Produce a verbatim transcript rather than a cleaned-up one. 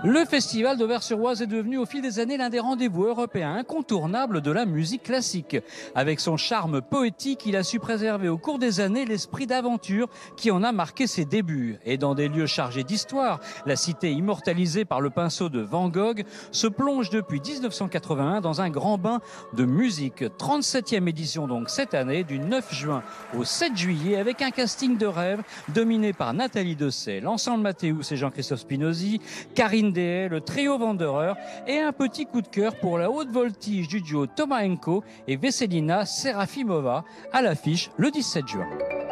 Le festival d'Auvers-sur-Oise est devenu au fil des années l'un des rendez-vous européens incontournables de la musique classique. Avec son charme poétique, il a su préserver au cours des années l'esprit d'aventure qui en a marqué ses débuts. Et dans des lieux chargés d'histoire, la cité immortalisée par le pinceau de Van Gogh se plonge depuis mille neuf cent quatre-vingt-un dans un grand bain de musique. trente-septième édition donc cette année, du neuf juin au sept juillet, avec un casting de rêve dominé par Nathalie Dessay, l'ensemble Mathéus et Jean-Christophe Spinozzi, Karine Dehaye, le trio Wanderer et un petit coup de cœur pour la haute voltige du duo Tomaenko et Veselina Serafimova à l'affiche le dix-sept juin.